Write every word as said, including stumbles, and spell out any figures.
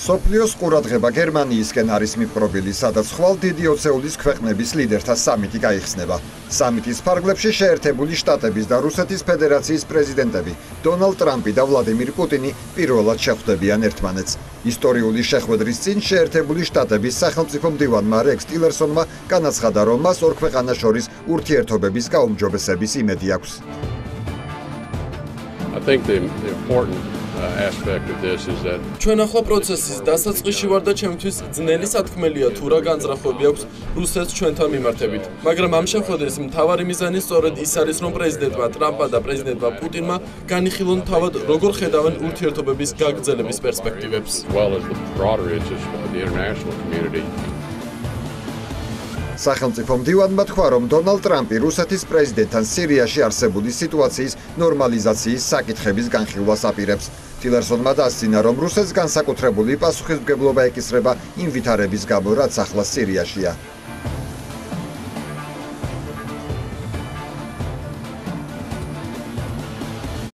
სოფლიოს ყურადღება გერმანიისკენ არის მიპყრობილი, სადაც ხვალ დიდი ოცეულის ქვეყნების ლიდერთა სამიტი გაიხსნება. სამიტის ფარგლებში შეერთებული შტატების და რუსეთის ფედერაციის პრეზიდენტები დონალდ ტრამპი და ვლადიმირ პუტინი პირველად შეხვდებიან ერთმანეთს. ისტორიული შეხვედრის წინ შეერთებული შტატების სახელმწიფო მდივანმა რექს ტილერსონმა განაცხადა, რომ მას ორ ქვეყანას შორის ურთიერთობების გაუმჯობესების იმედი აქვს. I think the important aspect of this is that ჩვენ ახლა პროცესის დასაწყისში ვარ და ჩემთვის ძნელი სათქმელია თუ რა განზრახვები აქვს რუსეთს ჩვენთან მიმართებით. მაგრამ ამ შეხვედრის მთავარი მიზანი სწორედ ის არის, რომ პრეზიდენტმა ტრამპმა და პრეზიდენტმა პუტინმა განიხილონ თავად როგორ ხედავენ ურთიერთობების გაგრძელების პერსპექტივებს. well as the broader interests of the international community. სახელმწიფო მდივანმა თქვა, რომ დონალდ ტრამპი რუსეთის პრეზიდენტთან სირიაში არსებული სიტუაციის ნორმალიზაციის საკითხების განხილვას აპირებს. ტილერსონმა დასძინა, რომ რუსეთს განსაკუთრებული პასუხისმგებლობა ეკისრება იმ ვითარების გამო, რაც ახლა სირიაშია.